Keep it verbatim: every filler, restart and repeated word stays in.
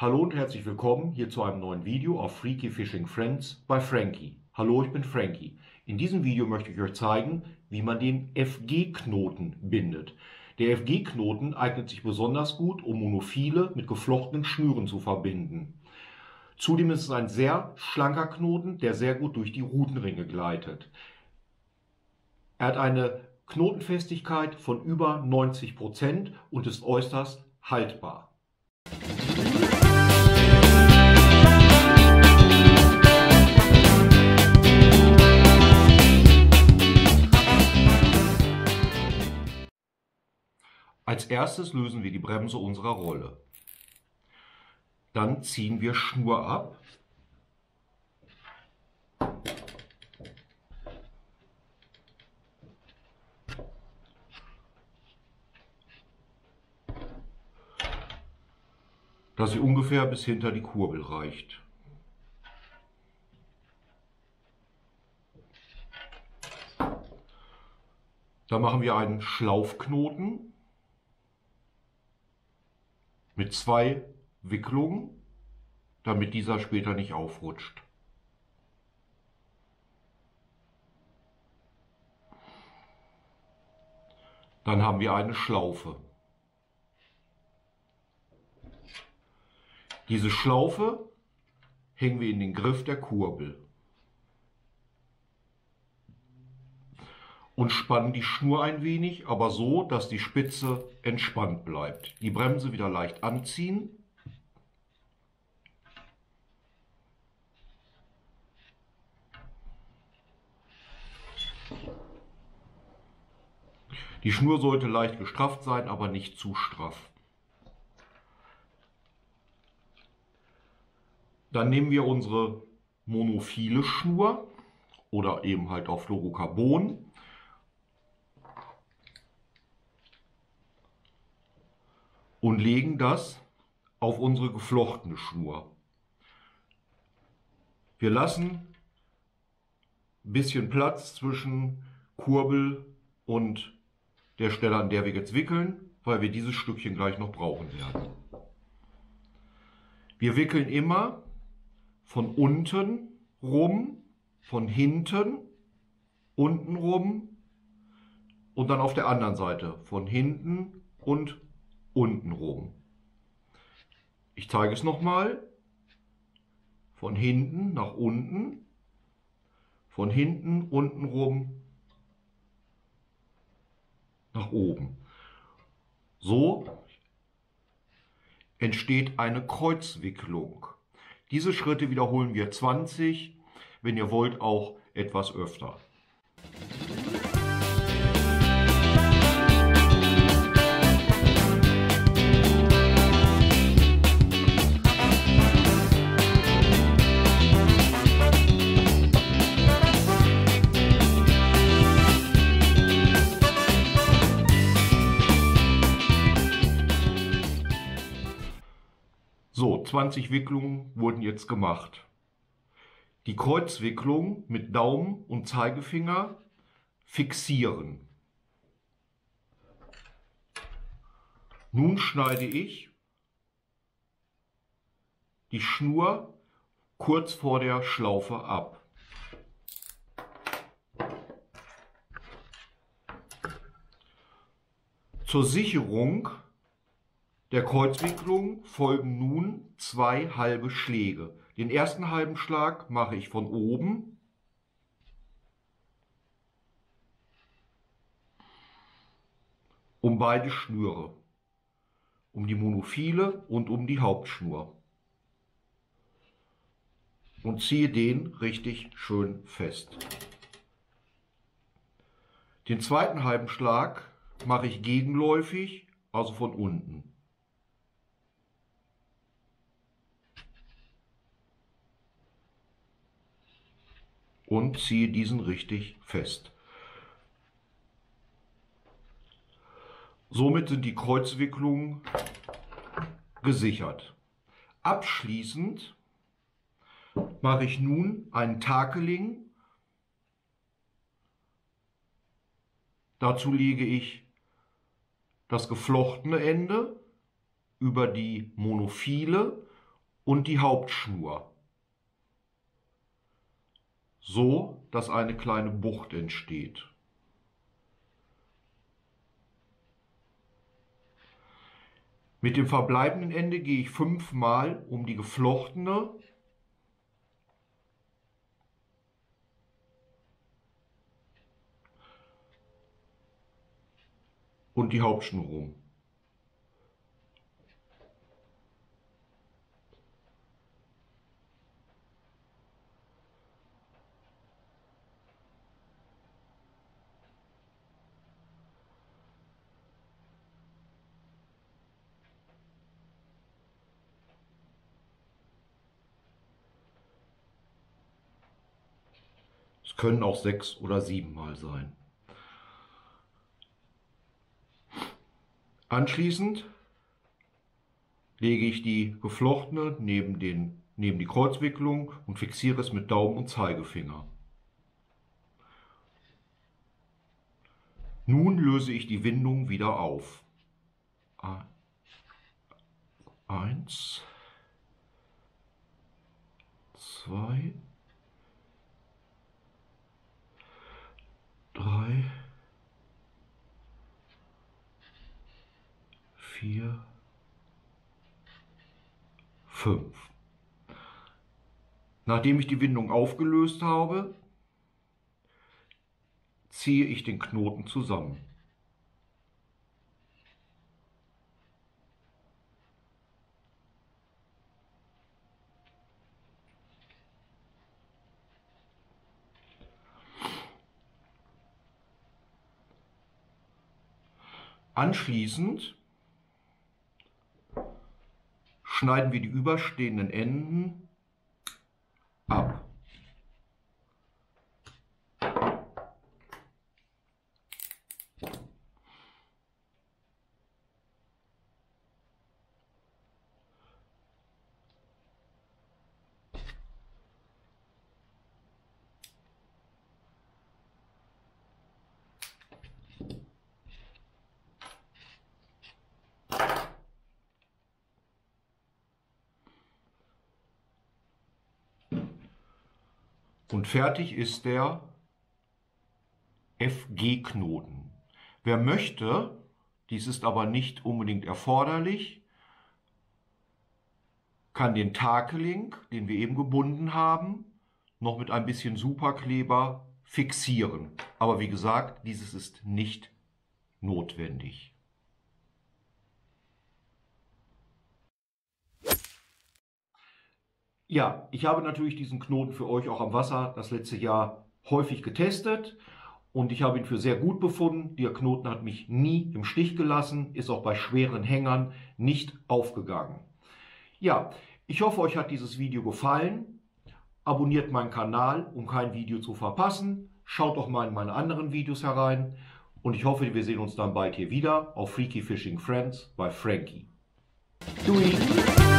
Hallo und herzlich willkommen hier zu einem neuen Video auf Freaky Fishing Friends bei Frankie. Hallo, ich bin Frankie. In diesem Video möchte ich euch zeigen, wie man den F G-Knoten bindet. Der F G-Knoten eignet sich besonders gut, um Monophile mit geflochtenen Schnüren zu verbinden. Zudem ist es ein sehr schlanker Knoten, der sehr gut durch die Rutenringe gleitet. Er hat eine Knotenfestigkeit von über neunzig Prozent und ist äußerst haltbar. Als erstes lösen wir die Bremse unserer Rolle. Dann ziehen wir Schnur ab. Dass sie ungefähr bis hinter die Kurbel reicht. Dann machen wir einen Schlaufknoten mit zwei Wicklungen, damit dieser später nicht aufrutscht. Dann haben wir eine Schlaufe. Diese Schlaufe hängen wir in den Griff der Kurbel und spannen die Schnur ein wenig, aber so, dass die Spitze entspannt bleibt. Die Bremse wieder leicht anziehen. Die Schnur sollte leicht gestrafft sein, aber nicht zu straff. Dann nehmen wir unsere monophile Schnur oder eben halt auch Fluorocarbon und legen das auf unsere geflochtene Schnur. Wir lassen ein bisschen Platz zwischen Kurbel und der Stelle, an der wir jetzt wickeln, weil wir dieses Stückchen gleich noch brauchen werden. Wir wickeln immer von unten rum, von hinten, unten rum und dann auf der anderen Seite von hinten und unten rum. Ich zeige es nochmal. Von hinten nach unten, von hinten unten rum nach oben. So entsteht eine Kreuzwicklung. Diese Schritte wiederholen wir zwanzig, wenn ihr wollt auch etwas öfter. So, zwanzig Wicklungen wurden jetzt gemacht. Die Kreuzwicklung mit Daumen und Zeigefinger fixieren. Nun schneide ich die Schnur kurz vor der Schlaufe ab. Zur Sicherung der Kreuzwicklung folgen nun zwei halbe Schläge. Den ersten halben Schlag mache ich von oben um beide Schnüre, um die Monophile und um die Hauptschnur, und ziehe den richtig schön fest. Den zweiten halben Schlag mache ich gegenläufig, also von unten. Und ziehe diesen richtig fest. Somit sind die Kreuzwicklungen gesichert. Abschließend mache ich nun einen Takeling. Dazu lege ich das geflochtene Ende über die Monophile und die Hauptschnur. So, dass eine kleine Bucht entsteht. Mit dem verbleibenden Ende gehe ich fünfmal um die geflochtene und die Hauptschnur rum. Es können auch sechs oder sieben Mal sein. Anschließend lege ich die geflochtene neben, den, neben die Kreuzwicklung und fixiere es mit Daumen und Zeigefinger. Nun löse ich die Windung wieder auf. Eins, zwei, drei, vier, fünf. Nachdem ich die Windung aufgelöst habe, ziehe ich den Knoten zusammen. Anschließend schneiden wir die überstehenden Enden ab. Und fertig ist der F G-Knoten. Wer möchte, dies ist aber nicht unbedingt erforderlich, kann den Takelink, den wir eben gebunden haben, noch mit ein bisschen Superkleber fixieren. Aber wie gesagt, dieses ist nicht notwendig. Ja, ich habe natürlich diesen Knoten für euch auch am Wasser das letzte Jahr häufig getestet und ich habe ihn für sehr gut befunden. Der Knoten hat mich nie im Stich gelassen, ist auch bei schweren Hängern nicht aufgegangen. Ja, ich hoffe, euch hat dieses Video gefallen. Abonniert meinen Kanal, um kein Video zu verpassen. Schaut doch mal in meine anderen Videos herein und ich hoffe, wir sehen uns dann bald hier wieder auf Freaky Fishing Friends bei Frankie. Doei!